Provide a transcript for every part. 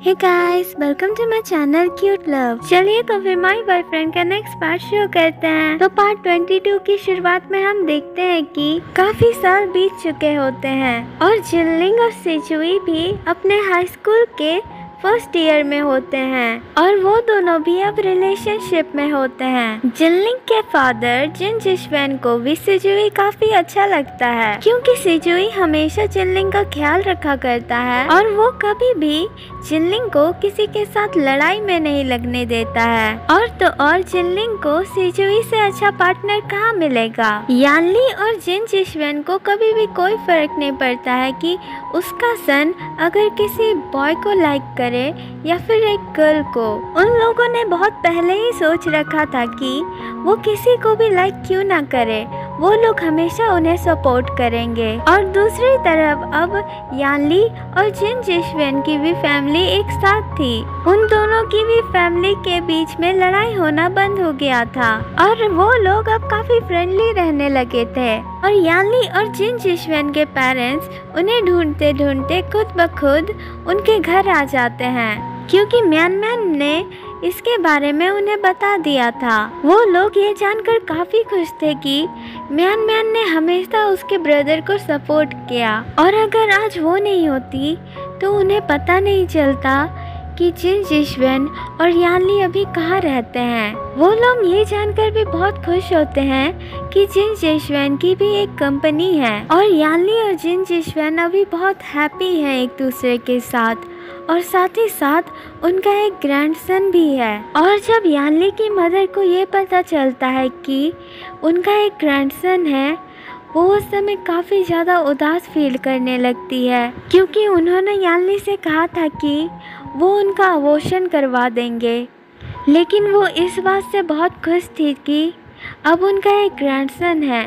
Hey guys, welcome to my channel cute love. चलिए तो फिर माय बॉयफ्रेंड का नेक्स्ट पार्ट शुरू करते हैं। तो पार्ट 22 की शुरुआत में हम देखते हैं कि काफी साल बीत चुके होते हैं और जिनलिंग और सिजुई भी अपने हाई स्कूल के फर्स्ट ईयर में होते हैं और वो दोनों भी अब रिलेशनशिप में होते हैं। जिनलिंग के फादर जिन जिशवेन को भी सिजुई काफी अच्छा लगता है क्योंकि सिजुई हमेशा जिनलिंग का ख्याल रखा करता है और वो कभी भी जिनलिंग को किसी के साथ लड़ाई में नहीं लगने देता है। और जिनलिंग को सिजुई से अच्छा पार्टनर कहाँ मिलेगा। यानली और जिन जिशवेन को कभी भी कोई फर्क नहीं पड़ता है कि उसका सन अगर किसी बॉय को लाइक करे या फिर एक गर्ल को। उन लोगों ने बहुत पहले ही सोच रखा था कि वो किसी को भी लाइक क्यों ना करे, वो लोग हमेशा उन्हें सपोर्ट करेंगे। और दूसरी तरफ अब यानली और जिन जिशवेन की भी फैमिली एक साथ थी। उन दोनों की भी फैमिली के बीच में लड़ाई होना बंद हो गया था और वो लोग अब काफी फ्रेंडली रहने लगे थे। और यानली और जिन जिशवेन के पेरेंट्स उन्हें ढूंढते ढूंढते खुद ब खुद उनके घर आ जाते हैं क्योंकि म्यान ने इसके बारे में उन्हें बता दिया था। वो लोग ये जानकर काफी खुश थे कि म्यान ने हमेशा उसके ब्रदर को सपोर्ट किया और अगर आज वो नहीं होती तो उन्हें पता नहीं चलता कि जिन जिशवेन और यानली अभी कहाँ रहते हैं। वो लोग ये जानकर भी बहुत खुश होते हैं कि जिन जिशवेन की भी एक कंपनी है और यानली और जिन जिशवेन अभी बहुत हैप्पी हैं एक दूसरे के साथ और साथ ही साथ उनका एक ग्रैंडसन भी है। और जब यानली की मदर को ये पता चलता है कि उनका एक ग्रैंडसन है, वो उस समय काफ़ी ज़्यादा उदास फील करने लगती है क्योंकि उन्होंने यानली से कहा था कि वो उनका अबॉर्शन करवा देंगे, लेकिन वो इस बात से बहुत खुश थी कि अब उनका एक ग्रैंडसन है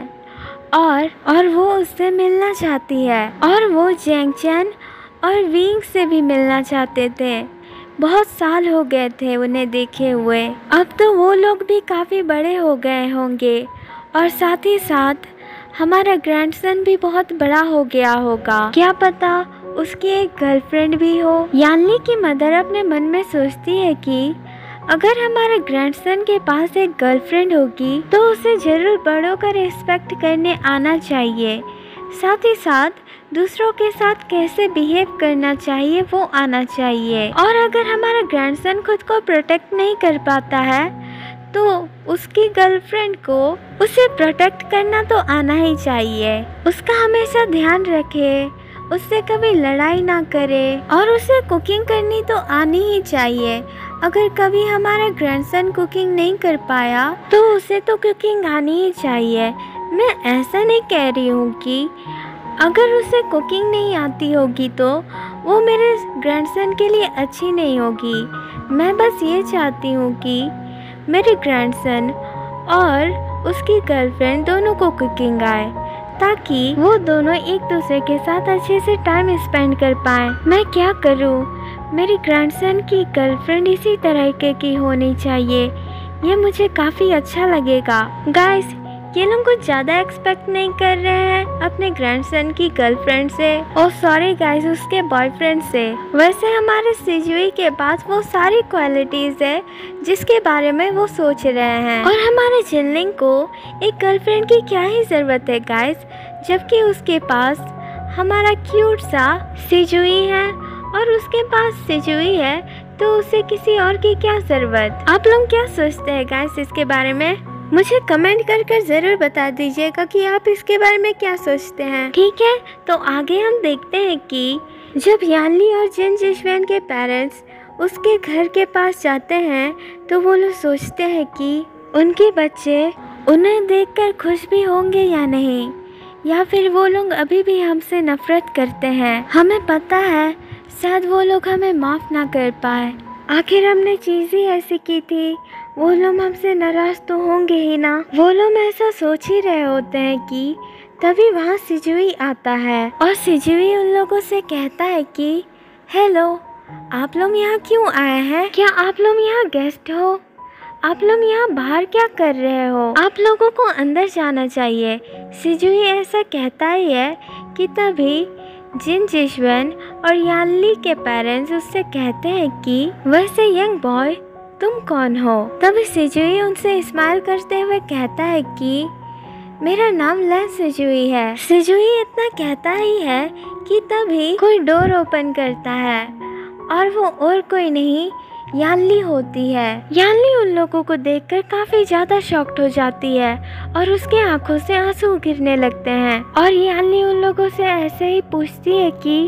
और वो उससे मिलना चाहती है। और वो जेंग चैन और विंग से भी मिलना चाहते थे। बहुत साल हो गए थे उन्हें देखे हुए। अब तो वो लोग भी काफ़ी बड़े हो गए होंगे और साथ ही साथ हमारा ग्रैंडसन भी बहुत बड़ा हो गया होगा। क्या पता उसकी एक गर्लफ्रेंड भी हो। यानली की मदर अपने मन में सोचती है कि अगर हमारे ग्रैंडसन के पास एक गर्लफ्रेंड होगी तो उसे जरूर बड़ों का रिस्पेक्ट करने आना चाहिए। साथ ही साथ दूसरों के साथ कैसे बिहेव करना चाहिए वो आना चाहिए। और अगर हमारा ग्रैंडसन खुद को प्रोटेक्ट नहीं कर पाता है तो उसकी गर्लफ्रेंड को उसे प्रोटेक्ट करना तो आना ही चाहिए। उसका हमेशा ध्यान रखे, उससे कभी लड़ाई ना करे और उसे कुकिंग करनी तो आनी ही चाहिए। अगर कभी हमारा ग्रैंडसन कुकिंग नहीं कर पाया तो उसे तो कुकिंग आनी ही चाहिए। मैं ऐसा नहीं कह रही हूँ कि अगर उसे कुकिंग नहीं आती होगी तो वो मेरे ग्रैंडसन के लिए अच्छी नहीं होगी। मैं बस ये चाहती हूँ कि मेरे ग्रैंडसन और उसकी गर्लफ्रेंड दोनों को कुकिंग आए ताकि वो दोनों एक दूसरे के साथ अच्छे से टाइम स्पेंड कर पाएँ। मैं क्या करूँ, मेरी ग्रैंडसन की गर्लफ्रेंड इसी तरह की होनी चाहिए। ये मुझे काफ़ी अच्छा लगेगा। गाइस, ये लोग कुछ ज़्यादा एक्सपेक्ट नहीं कर रहे हैं अपने ग्रैंडसन की गर्लफ्रेंड से और सॉरी गाइस उसके बॉयफ्रेंड से। वैसे हमारे सिजुई के पास वो सारी क्वालिटीज़ है जिसके बारे में वो सोच रहे हैं और हमारे जिनलिंग को एक गर्लफ्रेंड की क्या ही ज़रूरत है गाइस, जबकि उसके पास हमारा क्यूट सा सिजुई है और उसके पास सिजुई है तो उसे किसी और की क्या ज़रूरत। आप लोग क्या सोचते हैं गाइस इसके बारे में? मुझे कमेंट कर ज़रूर बता दीजिएगा कि आप इसके बारे में क्या सोचते हैं। ठीक है, तो आगे हम देखते हैं कि जब यानली और जिन जिशवेन के पेरेंट्स उसके घर के पास जाते हैं तो वो लोग सोचते हैं कि उनके बच्चे उन्हें देखकर खुश भी होंगे या नहीं, या फिर वो लोग अभी भी हमसे नफरत करते हैं। हमें पता है शायद वो लोग हमें माफ़ ना कर पाए, आखिर हमने चीज़ ही ऐसी की थी। वो लोग हमसे नाराज तो होंगे ही ना। वो लोग ऐसा सोच ही रहे होते हैं कि तभी वहाँ सिजुई आता है और सिजुई उन लोगों से कहता है कि हेलो, आप लोग यहाँ क्यों आए हैं? क्या आप लोग यहाँ गेस्ट हो? आप लोग यहाँ बाहर क्या कर रहे हो? आप लोगों को अंदर जाना चाहिए। सिजुई ऐसा कहता ही है कि तभी जिन जिशवन और यानली के पेरेंट्स उससे कहते हैं कि वैसे यंग बॉय तुम कौन हो। तभी सिजुई उनसे स्माइल करते हुए कहता है कि मेरा नाम लन सिजुई है। सिजुई इतना कहता ही है कि तभी कोई डोर ओपन करता है और वो और कोई नहीं यानली होती है। यानली उन लोगों को देखकर काफी ज्यादा शॉक्ड हो जाती है और उसके आंखों से आंसू गिरने लगते हैं और यानली उन लोगों से ऐसे ही पूछती है कि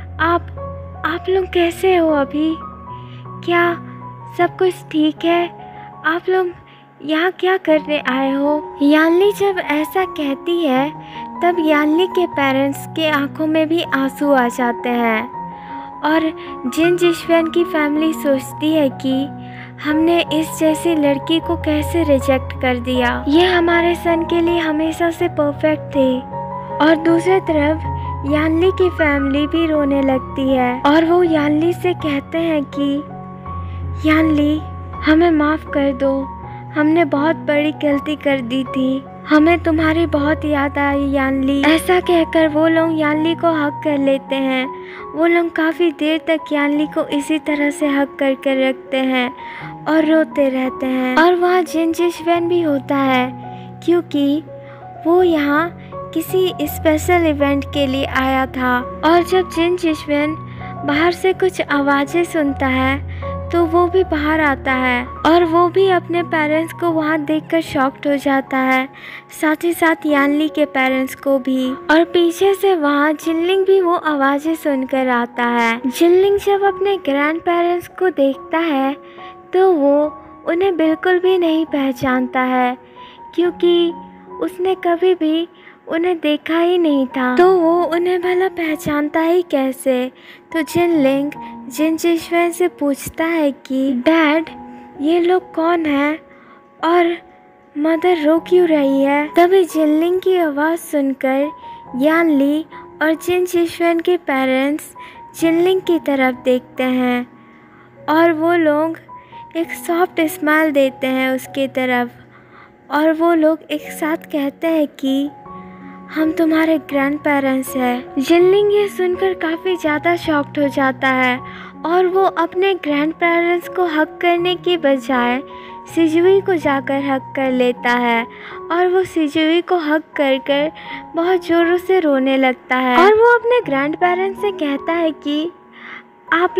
आप लोग कैसे हो अभी, क्या सब कुछ ठीक है, आप लोग यहाँ क्या करने आए हो। यानली जब ऐसा कहती है तब यानली के पेरेंट्स के आंखों में भी आंसू आ जाते हैं और जिन जिशवन की फैमिली सोचती है कि हमने इस जैसी लड़की को कैसे रिजेक्ट कर दिया, ये हमारे सन के लिए हमेशा से परफेक्ट थी। और दूसरी तरफ यानली की फैमिली भी रोने लगती है और वो यानली से कहते हैं कि यानली हमें माफ़ कर दो, हमने बहुत बड़ी गलती कर दी थी, हमें तुम्हारी बहुत याद आई यानली। ऐसा कहकर वो लोग यानली को हक कर लेते हैं। वो लोग काफ़ी देर तक यानली को इसी तरह से हक करके रखते हैं और रोते रहते हैं। और वहाँ जिन जिशवन भी होता है क्योंकि वो यहाँ किसी स्पेशल इवेंट के लिए आया था। और जब जिन जिशवन बाहर से कुछ आवाज़ें सुनता है तो वो भी बाहर आता है और वो भी अपने पेरेंट्स को वहाँ देखकर शॉक्ड हो जाता है, साथ ही साथ यानली के पेरेंट्स को भी। और पीछे से वहाँ जिनलिंग भी वो आवाज़ें सुनकर आता है। जिनलिंग जब अपने ग्रैंड पेरेंट्स को देखता है तो वो उन्हें बिल्कुल भी नहीं पहचानता है क्योंकि उसने कभी भी उन्हें देखा ही नहीं था, तो वो उन्हें भला पहचानता ही कैसे। तो जिनलिंग जिन जिशवन से पूछता है कि डैड ये लोग कौन है और मदर रो क्यों रही है। तभी जिनलिंग की आवाज़ सुनकर यानली और जिन जिशवन के पेरेंट्स जिनलिंग की तरफ देखते हैं और वो लोग एक सॉफ्ट स्माइल देते हैं उसकी तरफ और वो लोग एक साथ कहते हैं कि हम तुम्हारे ग्रैंड पेरेंट्स हैं। जिनलिंग ये सुनकर काफ़ी ज़्यादा शॉक्ड हो जाता है और वो अपने ग्रैंड पेरेंट्स को हक करने की बजाय सिजुई को जाकर हक कर लेता है और वो सिजुई को हक कर बहुत ज़ोरों से रोने लगता है। और वो अपने ग्रैंड पेरेंट्स से कहता है कि आप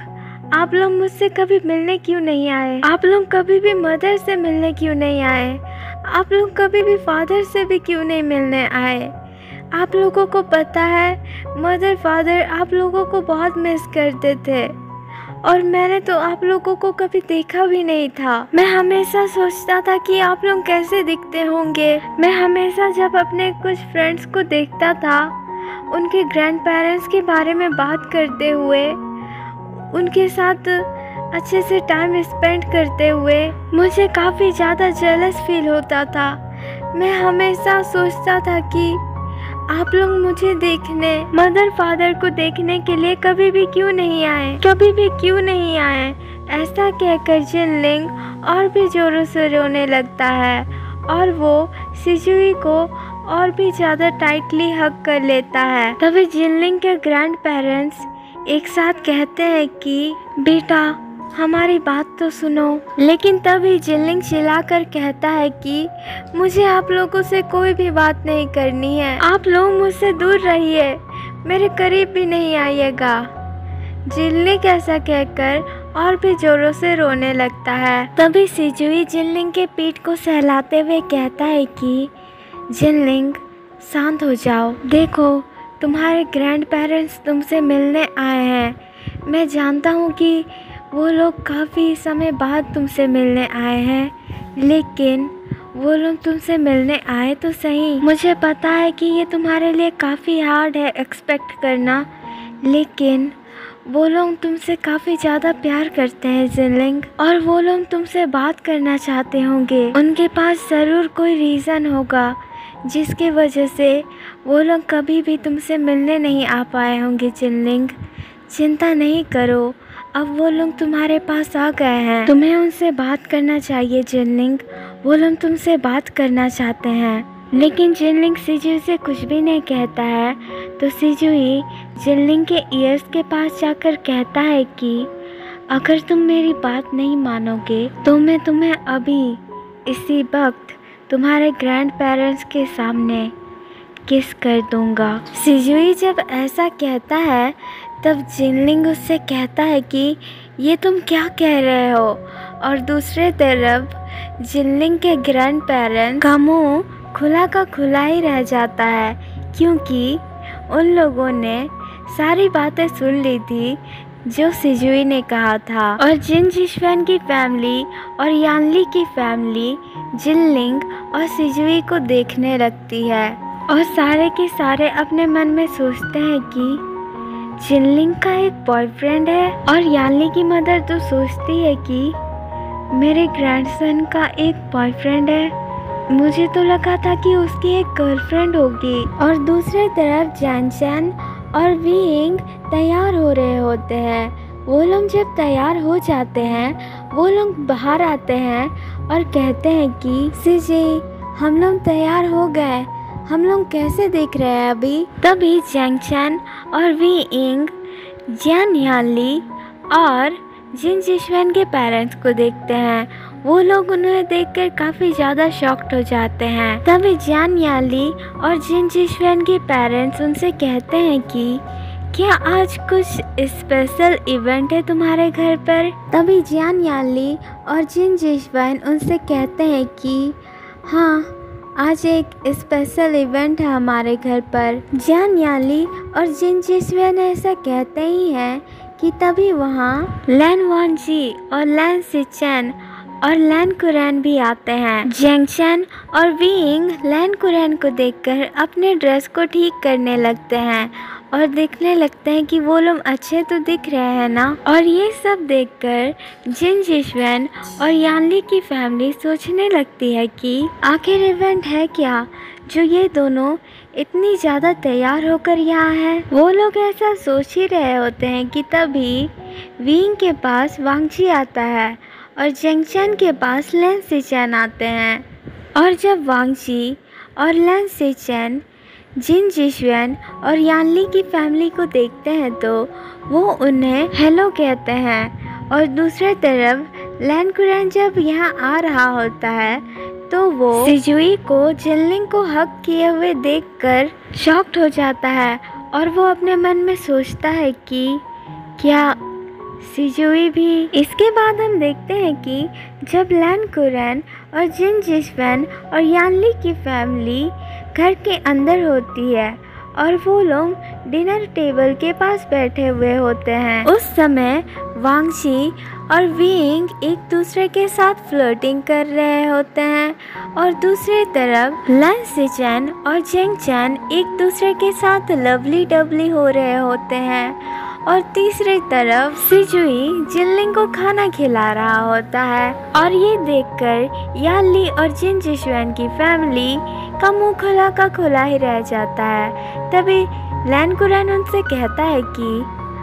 लोग मुझसे कभी मिलने क्यों नहीं आए, आप लोग कभी भी मदर से मिलने क्यों नहीं आए, आप लोग कभी भी फादर से भी क्यों नहीं मिलने आए। आप लोगों को पता है मदर फादर आप लोगों को बहुत मिस करते थे और मैंने तो आप लोगों को कभी देखा भी नहीं था। मैं हमेशा सोचता था कि आप लोग कैसे दिखते होंगे। मैं हमेशा जब अपने कुछ फ्रेंड्स को देखता था उनके ग्रैंड पेरेंट्स के बारे में बात करते हुए, उनके साथ अच्छे से टाइम स्पेंड करते हुए, मुझे काफ़ी ज़्यादा जेलस फील होता था। मैं हमेशा सोचता था कि आप लोग मुझे देखने, मदर फादर को देखने के लिए कभी भी क्यों नहीं आए। ऐसा कहकर जिनलिंग और भी जोरों से रोने लगता है और वो सिजुई को और भी ज़्यादा टाइटली हग कर लेता है। तभी जिनलिंग के ग्रैंड पेरेंट्स एक साथ कहते हैं कि बेटा हमारी बात तो सुनो। लेकिन तभी जिनलिंग चिल्लाकर कहता है कि मुझे आप लोगों से कोई भी बात नहीं करनी है, आप लोग मुझसे दूर रहिए, मेरे करीब भी नहीं आइएगा। जिनलिंग ऐसा कहकर और भी जोरों से रोने लगता है। तभी सिजुई जिनलिंग के पीठ को सहलाते हुए कहता है कि जिनलिंग शांत हो जाओ, देखो तुम्हारे ग्रैंड पेरेंट्स तुमसे मिलने आए हैं। मैं जानता हूँ कि वो लोग काफ़ी समय बाद तुमसे मिलने आए हैं, लेकिन वो लोग तुमसे मिलने आए तो सही। मुझे पता है कि ये तुम्हारे लिए काफ़ी हार्ड है एक्सपेक्ट करना, लेकिन वो लोग तुमसे काफ़ी ज़्यादा प्यार करते हैं जिनलिंग, और वो लोग तुमसे बात करना चाहते होंगे। उनके पास ज़रूर कोई रीज़न होगा जिसकी वजह से वो लोग कभी भी तुमसे मिलने नहीं आ पाए होंगे जिनलिंग। चिंता नहीं करो, अब वो लोग तुम्हारे पास आ गए हैं, तुम्हें उनसे बात करना चाहिए जिनलिंग, वो लोग तुमसे बात करना चाहते हैं। लेकिन जिनलिंग सिजुई से कुछ भी नहीं कहता है। तो सिजुई जिनलिंग के ईयर्स के पास जाकर कहता है कि अगर तुम मेरी बात नहीं मानोगे तो मैं तुम्हें अभी इसी वक्त तुम्हारे ग्रैंड पेरेंट्स के सामने किस कर दूंगा। सिजुई जब ऐसा कहता है तब जिनलिंग उससे कहता है कि ये तुम क्या कह रहे हो। और दूसरे तरफ जिनलिंग के ग्रैंड पेरेंट्स का मुंह खुला का खुला ही रह जाता है, क्योंकि उन लोगों ने सारी बातें सुन ली थी जो सिजुई ने कहा था। और जिन जिशवन की फैमिली और यानली की फैमिली जिनलिंग और सिजुई को देखने लगती है और सारे के सारे अपने मन में सोचते हैं कि जिनलिंग का एक बॉयफ्रेंड है। और यानली की मदर तो सोचती है कि मेरे ग्रैंडसन का एक बॉयफ्रेंड है, मुझे तो लगा था कि उसकी एक गर्लफ्रेंड होगी। और दूसरी तरफ जैनचैन और वीइंग तैयार हो रहे होते हैं। वो लोग जब तैयार हो जाते हैं वो लोग बाहर आते हैं और कहते हैं कि सिजी हम लोग तैयार हो गए, हम लोग कैसे दिख रहे हैं अभी। तभी जैनचैन और वीइंग जियान यानली और जिन जिशवन के पेरेंट्स को देखते हैं। वो लोग उन्हें देखकर काफ़ी ज़्यादा शॉक्ड हो जाते हैं। तभी जियान यानली और जिन जिशवन के पेरेंट्स उनसे कहते हैं कि क्या आज कुछ स्पेशल इवेंट है तुम्हारे घर पर। तभी जियान यानली और जिन जिशवन उनसे कहते हैं कि हाँ, आज एक स्पेशल इवेंट है हमारे घर पर। जियान यानली और जिन जिशवन ऐसा कहते ही हैं कि तभी वहाँ लैन वॉन्जी और लैन सिचेन और लैन कुरैन भी आते हैं। जैंगचैन और वीइंग लैन कुरैन को देखकर अपने ड्रेस को ठीक करने लगते हैं और देखने लगते हैं कि वो लोग अच्छे तो दिख रहे हैं ना। और ये सब देखकर जिन जिशवन और यानली की फैमिली सोचने लगती है कि आखिर इवेंट है क्या जो ये दोनों इतनी ज़्यादा तैयार होकर यहाँ है। वो लोग ऐसा सोच ही रहे होते हैं कि तभी वीइंग के पास वांगची आता है और जैंगचैन के पास लैन सिचेन आते हैं। और जब वांगची और लैन सिचेन जिन जिशवन और यानली की फैमिली को देखते हैं तो वो उन्हें हेलो कहते हैं। और दूसरे तरफ लैन कुरैन जब यहाँ आ रहा होता है तो वो सिजुई को जिनलिंग को हक किए हुए देखकर शॉक्ड हो जाता है और वो अपने मन में सोचता है कि क्या सिजुई भी। इसके बाद हम देखते हैं कि जब लैन कुरैन और जिन जिशवन और यानली की फैमिली घर के अंदर होती है और वो लोग डिनर टेबल के पास बैठे हुए होते हैं, उस समय वांगची और वीइंग एक दूसरे के साथ फ्लर्टिंग कर रहे होते हैं और दूसरी तरफ लैन सिचेन और जैंगचैन एक दूसरे के साथ लवली डबली हो रहे होते हैं। और तीसरी तरफ सिजुई जिनलिंग को खाना खिला रहा होता है। और ये देखकर यानली और जिन जिशवन की फैमिली का मुंह खुला का खुला ही रह जाता है। तभी लैन कुरैन उनसे कहता है कि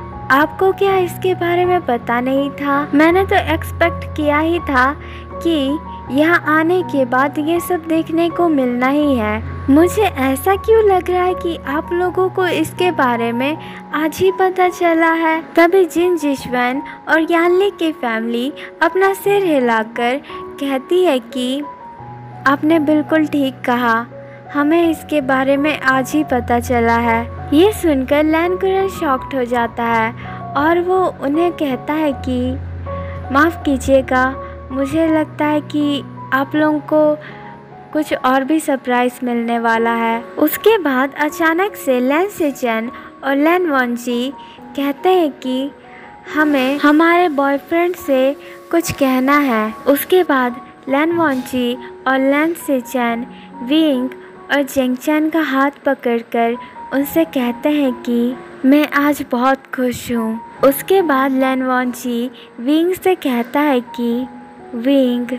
आपको क्या इसके बारे में पता नहीं था? मैंने तो एक्सपेक्ट किया ही था कि यहाँ आने के बाद ये सब देखने को मिलना ही है। मुझे ऐसा क्यों लग रहा है कि आप लोगों को इसके बारे में आज ही पता चला है। तभी जिन जिशवन और यानली की फैमिली अपना सिर हिलाकर कहती है कि आपने बिल्कुल ठीक कहा, हमें इसके बारे में आज ही पता चला है। ये सुनकर लैन कुरैन शॉक्ड हो जाता है और वो उन्हें कहता है कि माफ़ कीजिएगा, मुझे लगता है कि आप लोगों को कुछ और भी सरप्राइज़ मिलने वाला है। उसके बाद अचानक से लैन सिचेन और लैन वॉन्जी कहते हैं कि हमें हमारे बॉयफ्रेंड से कुछ कहना है। उसके बाद लैन वॉन्जी और लैन सिचेन वीइंग और जैंगचैन का हाथ पकड़कर उनसे कहते हैं कि मैं आज बहुत खुश हूँ। उसके बाद लैन वॉन्जी वीइंग से कहता है कि वीइंग,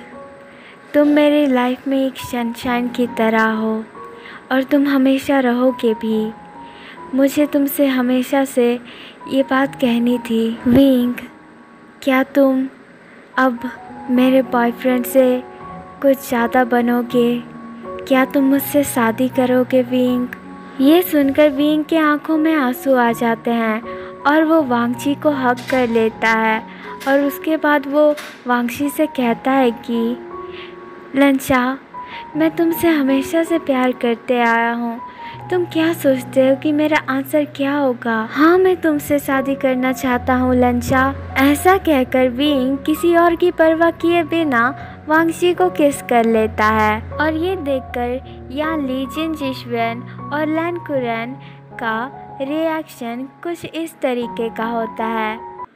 तुम मेरी लाइफ में एक सनशाइन की तरह हो और तुम हमेशा रहोगे भी। मुझे तुमसे हमेशा से ये बात कहनी थी। वीइंग, क्या तुम अब मेरे बॉयफ्रेंड से कुछ ज़्यादा बनोगे? क्या तुम मुझसे शादी करोगे विंग? ये सुनकर विंग के आंखों में आंसू आ जाते हैं और वो वांगची को हग कर लेता है और उसके बाद वो वांगची से कहता है कि लंचा, मैं तुमसे हमेशा से प्यार करते आया हूँ। तुम क्या सोचते हो कि मेरा आंसर क्या होगा? हाँ, मैं तुमसे शादी करना चाहता हूँ लंचा। ऐसा कहकर विंग किसी और की परवाह किए बिना वांगची को किस कर लेता है और ये देखकर यान ली, जिन जिशवेन और लैन कुरैन का रिएक्शन कुछ इस तरीके का होता है।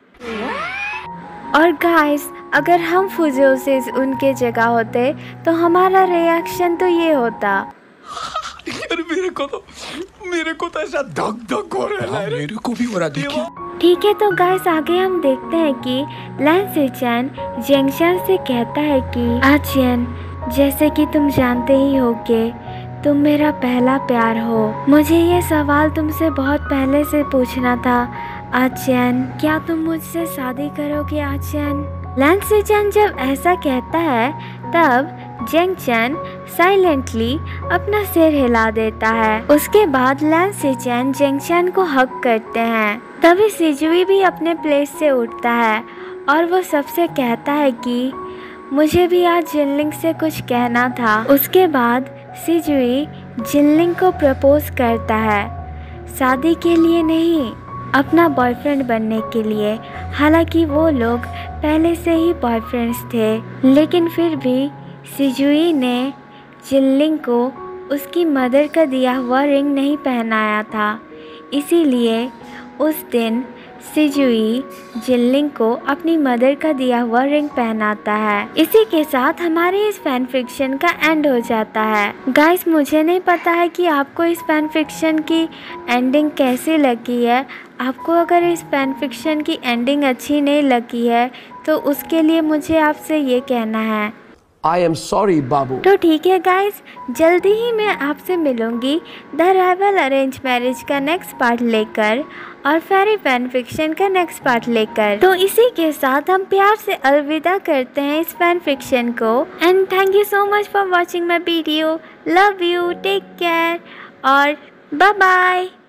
और गाइस, अगर हम फुजियो से उनके जगह होते तो हमारा रिएक्शन तो ये होता। यार मेरे को तो ऐसा धक धक हो रहा है। मेरे को भी हो रहा, देखिए। ठीक है, तो गाइस आगे हम देखते हैं कि लैन सिचेन जेंगशन से कहता है कि आचियन, जैसे कि तुम जानते ही होगे, तुम मेरा पहला प्यार हो। मुझे ये सवाल तुमसे बहुत पहले से पूछना था आचियन, क्या तुम मुझसे शादी करोगे आचियन? लैन सिचेन जब ऐसा कहता है तब जेंगशन साइलेंटली अपना सिर हिला देता है। उसके बाद लैन सिचेन जेंगशन को हग करते हैं। तभी सिजुई भी अपने प्लेस से उठता है और वो सबसे कहता है कि मुझे भी आज जिनलिंग से कुछ कहना था। उसके बाद सिजुई जिनलिंग को प्रपोज करता है, शादी के लिए नहीं, अपना बॉयफ्रेंड बनने के लिए। हालांकि वो लोग पहले से ही बॉयफ्रेंड्स थे, लेकिन फिर भी सिजुई ने जिनलिंग को उसकी मदर का दिया हुआ रिंग नहीं पहनाया था, इसीलिए उस दिन सिजुई जिनलिंग को अपनी मदर का दिया हुआ रिंग पहनाता है। इसी के साथ हमारे इस फैन फिक्शन का एंड हो जाता है। गाइस, मुझे नहीं पता है कि आपको इस फैन फिक्शन की एंडिंग कैसी लगी है। आपको अगर इस फैन फिक्शन की एंडिंग अच्छी नहीं लगी है तो उसके लिए मुझे आपसे ये कहना है, I am sorry, बाबू। तो ठीक है गाइस, जल्दी ही मैं आपसे मिलूंगी द राइवल अरेंज मैरिज का नेक्स्ट पार्ट लेकर और फेरी फैन फिक्शन का नेक्स्ट पार्ट लेकर। तो इसी के साथ हम प्यार से अलविदा करते हैं इस फैन फिक्शन को। And thank you so much for watching my video. Love you, take care और बाय बाय।